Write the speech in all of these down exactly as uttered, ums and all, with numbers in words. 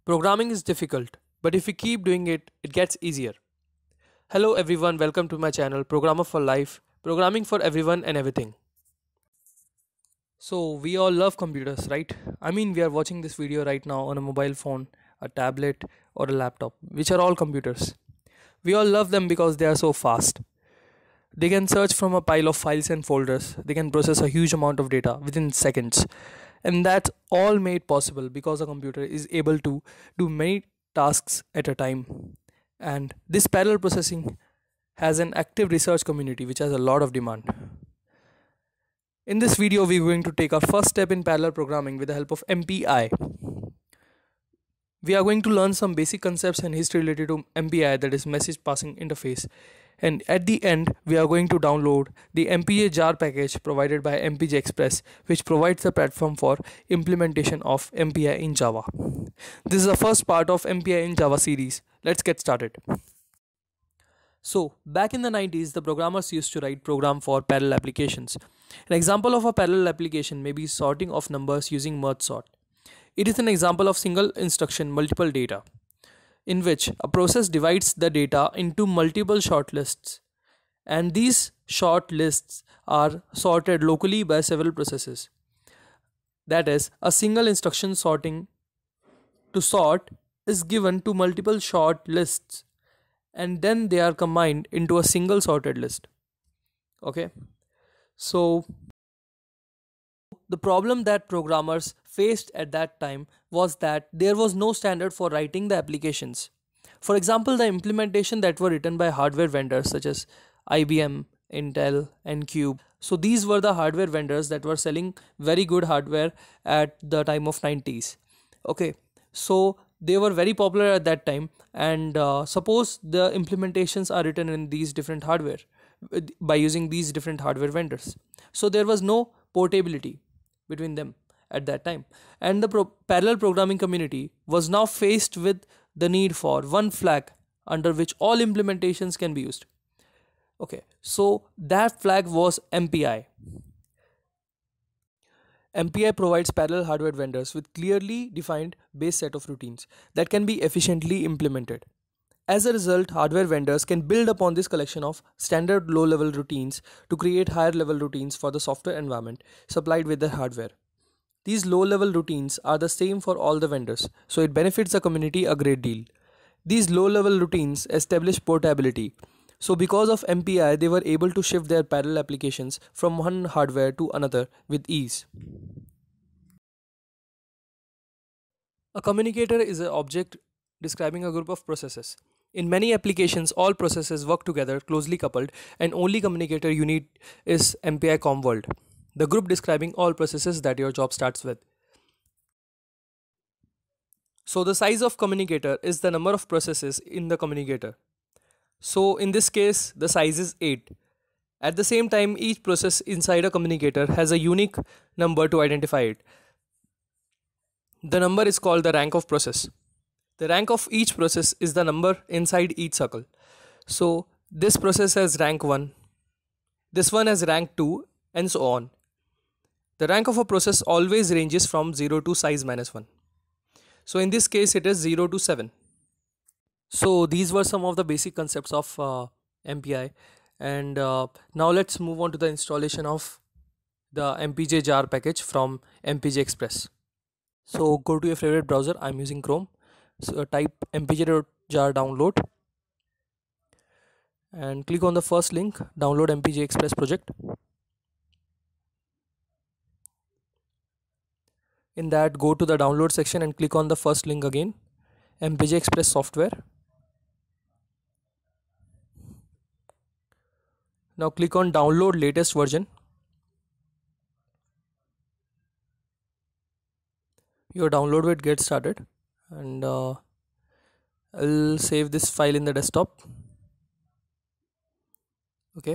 Programming is difficult, but if we keep doing it, it gets easier. Hello everyone, welcome to my channel Programmer for Life, programming for everyone and everything. So, we all love computers, right? I mean, we are watching this video right now on a mobile phone, a tablet, or a laptop, which are all computers. We all love them because they are so fast. They can search from a pile of files and folders, they can process a huge amount of data within seconds. And that's all made possible because a computer is able to do many tasks at a time. And this parallel processing has an active research community which has a lot of demand. In this video, we're going to take our first step in parallel programming with the help of M P I. We are going to learn some basic concepts and history related to M P I, that is message passing interface. And at the end, we are going to download the M P J jar package provided by M P J Express, which provides the platform for implementation of M P I in Java. This is the first part of M P I in Java series. Let's get started. So, back in the nineties, the programmers used to write program for parallel applications. An example of a parallel application may be sorting of numbers using merge sort. It is an example of single instruction multiple data, in which a process divides the data into multiple short lists, and these short lists are sorted locally by several processes. That is, a single instruction sorting to sort is given to multiple short lists, and then they are combined into a single sorted list. Okay, so the problem that programmers faced at that time was that there was no standard for writing the applications. For example, the implementation that were written by hardware vendors such as I B M, Intel, and Cube. So these were the hardware vendors that were selling very good hardware at the time of nineties. Okay, so they were very popular at that time, and uh, suppose the implementations are written in these different hardware by using these different hardware vendors. So there was no portability between them at that time, and the pro- parallel programming community was now faced with the need for one flag under which all implementations can be used. Okay, so that flag was M P I. M P I provides parallel hardware vendors with clearly defined base set of routines that can be efficiently implemented. As a result, hardware vendors can build upon this collection of standard low level routines to create higher level routines for the software environment supplied with their hardware. These low level routines are the same for all the vendors, so it benefits the community a great deal. These low level routines establish portability. So, because of M P I, they were able to shift their parallel applications from one hardware to another with ease. A communicator is an object describing a group of processes. In many applications, all processes work together closely coupled, and only communicator you need is M P I com world, the group describing all processes that your job starts with. So the size of communicator is the number of processes in the communicator. So in this case, the size is eight. At the same time, each process inside a communicator has a unique number to identify it. The number is called the rank of process. The rank of each process is the number inside each circle. So this process has rank one, this one has rank two, and so on. The rank of a process always ranges from zero to size minus one. So in this case, it is zero to seven. So these were some of the basic concepts of uh, M P I, and uh, now let's move on to the installation of the M P J jar package from M P J Express. So go to your favorite browser. I'm using Chrome. So type mpj.jar download and click on the first link, download M P J Express project. In that, go to the download section and click on the first link again, M P J Express software. Now click on download latest version. Your download will get started, and uh, I'll save this file in the desktop. Okay,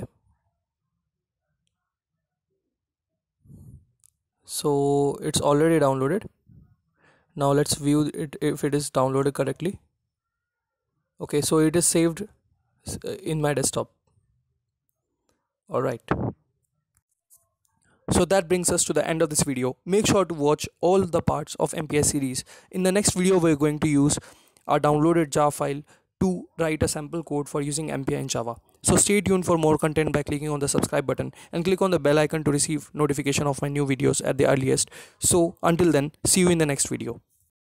so it's already downloaded. Now let's view it if it is downloaded correctly. Okay, so it is saved in my desktop. All right, So that brings us to the end of this video. Make sure to watch all the parts of M P I series. In the next video, we're going to use our downloaded jar file to write a sample code for using M P I in Java. So stay tuned for more content by clicking on the subscribe button and click on the bell icon to receive notification of my new videos at the earliest. So until then, see you in the next video.